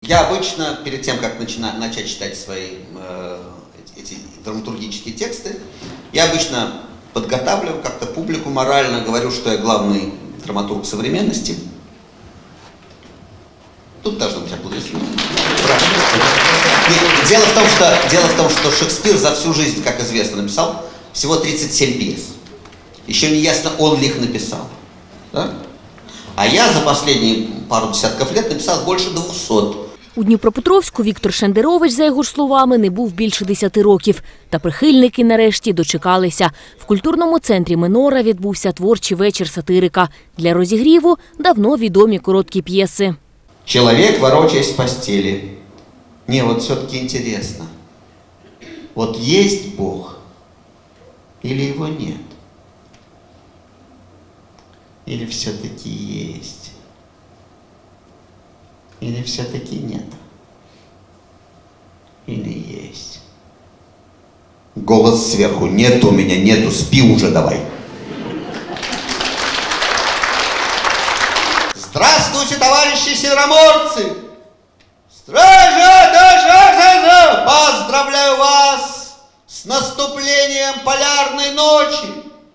Я обычно, перед тем, как начать читать свои эти драматургические тексты, я обычно подготавливаю как-то публику морально, говорю, что я главный драматург современности. Тут должно быть аплодисменты. Дело в том, что Шекспир за всю жизнь, как известно, написал всего 37 пьес. Еще не ясно, он ли их написал. Да? А я за последние пару десятків лет написав більше 200. У Дніпропетровську Віктор Шендерович, за його ж словами, не був більше 10 років. Та прихильники нарешті дочекалися. В культурному центрі «Минора» відбувся творчий вечір сатирика. Для розігріву давно відомі короткі п'єси. Человек, ворочаясь в постели. Не, вот все-таки интересно. Вот есть Бог или его нет? Или все-таки есть? Или все-таки нет? Или есть? Голос сверху. Нет у меня, нету, спи уже давай. Здравствуйте, товарищи североморцы! Поздравляю вас с наступлением полярной ночи!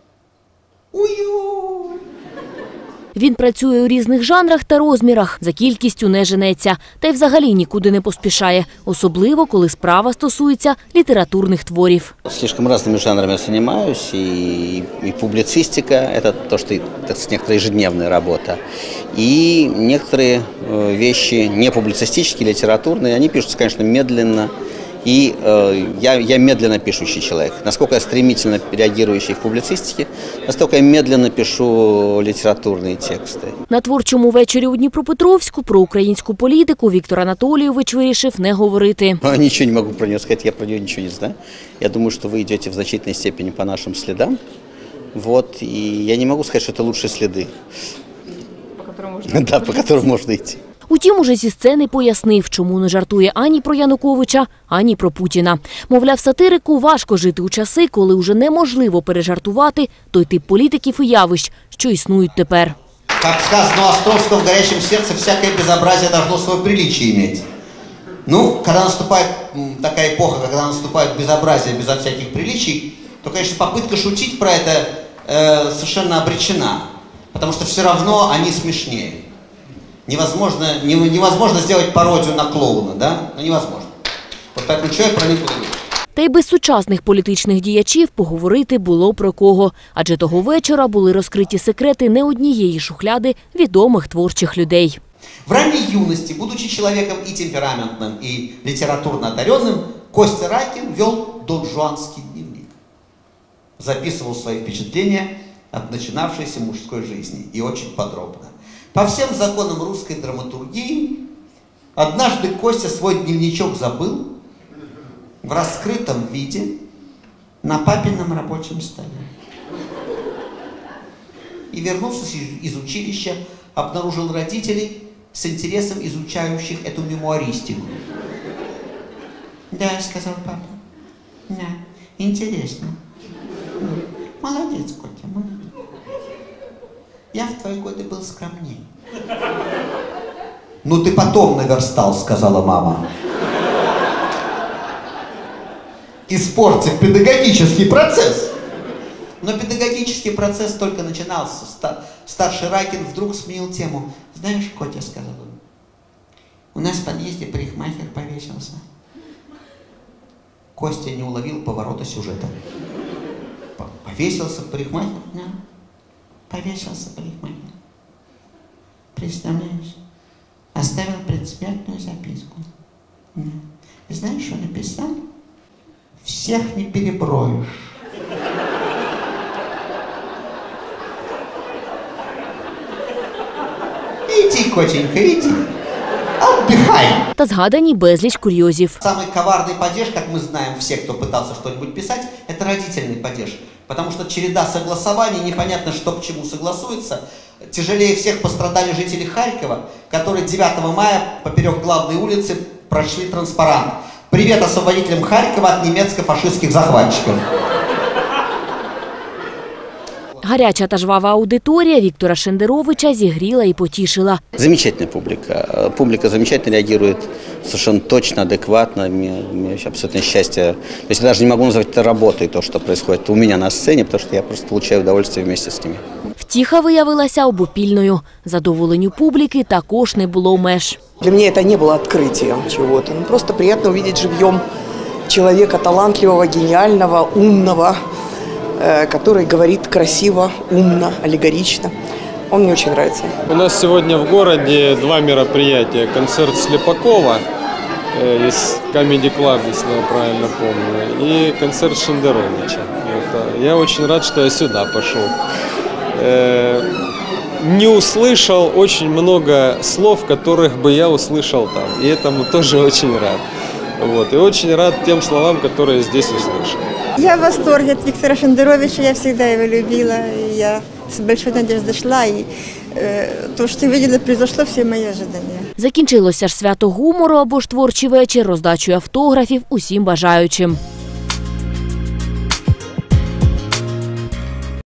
Ую! Він працює у різних жанрах та розмірах, за кількістю не женеться. Та й взагалі нікуди не поспішає. Особливо, коли справа стосується літературних творів. Слишком разными жанрами я занимаюсь. И публицистика – это то, что, так сказать, некоторая ежедневная работа. И некоторые вещи не публицистические, литературные, они пишутся, конечно, медленно. И я медленно пишущий человек. Насколько я стремительно реагирующий в публицистике, настолько я медленно пишу літературні тексти. На творчому вечорі у Дніпропетровську про українську політику Віктор Анатолійович вирішив не говорити. Ничего не могу про нее сказать, я про нее ничего не знаю. Я думаю, что вы идете в значительной степени по нашим следам. Вот, и я не могу сказать, что это лучшие следы. По которым можно идти. Утім, уже зі сцени пояснив, чому не жартує ані про Януковича, ані про Путіна. Мовляв, сатирику важко жити у часи, коли вже неможливо пережартувати той тип політиків і явищ, що існують тепер. Как сказано у Островского в «Горячем сердце», всякое безобразие должно свое приличие иметь. Ну, когда наступает такая эпоха, когда наступает безобразие безо всяких приличий, то, конечно, попытка шутить про это совершенно обречена, потому что все равно они смешнее. Невозможно сделать пародию на клоуна, да? Ну, невозможно. Вот поэтому человек про них говорит. Та й без сучасних політичних діячів поговорити було про кого. Адже того вечора були розкриті секрети не однієї шухляди відомих творчих людей. В ранней юности, будучи человеком и темпераментным, и литературно одаренным, Костя Райкин вел донжуанский дневник. Записывал свои впечатления от начинавшейся мужской жизни. И очень подробно. По всем законам русской драматургии, однажды Костя свой дневничок забыл в раскрытом виде на папином рабочем столе. И вернулся из училища, обнаружил родителей с интересом изучающих эту мемуаристику. «Да», — сказал папа, — «да, интересно. Молодец, Котя, молодец. Я в твои годы был скромней». «Ну ты потом наверстал», — сказала мама. «Испортив педагогический процесс». Но педагогический процесс только начинался. Старший Райкин вдруг сменил тему. «Знаешь, Котя», — сказал он, — «у нас в подъезде парикмахер повесился». Костя не уловил поворота сюжета. Повесился парикмахер? Да. Повесился парикмахер. Представляешь? Оставил предсмертную записку. Да. И знаешь, что написал? «Всех не переброишь». Иди, Котенька, иди. Отдыхай. Та згадані безліч курйозів. Самый коварный падеж, как мы знаем, все, кто пытался что-нибудь писать, это родительный падеж. Потому что череда согласований, непонятно, что к чему согласуется. Тяжелее всех пострадали жители Харькова, которые 9 мая поперек главной улицы прочли транспарант: «Привет освободителям Харькова от немецко-фашистских захватчиков». Гаряча та жвава аудиторія Віктора Шендеровича зігріла і потішила. Замечательная публика. Публика замечательно реагирует, совершенно точно, адекватно. Мне абсолютное счастье. То есть я даже не могу назвать это работой, то, что происходит у меня на сцене, потому что я просто получаю удовольствие вместе с ними. Втіха виявилася обопільною. Задоволенню публіки також не було меж. Для меня это не было открытием чего-то. Просто приятно увидеть живьем человека талантливого, гениального, умного, который говорит красиво, умно, аллегорично. Он мне очень нравится. У нас сегодня в городе два мероприятия. Концерт Слепакова из Comedy Club, если я правильно помню, и концерт Шендеровича. Я очень рад, что я сюда пошел. Не услышал очень много слов, которых бы я услышал там. И этому тоже очень рад. И очень рад тем словам, которые я здесь услышал. Я в восторге от Виктора Шендеровича, я всегда его любила, и я с большой надеждой шла, и то, что видела, произошло все мои ожидания. Закінчилося ж свято гумору або ж творчий вечір роздачею автографів усім бажаючим.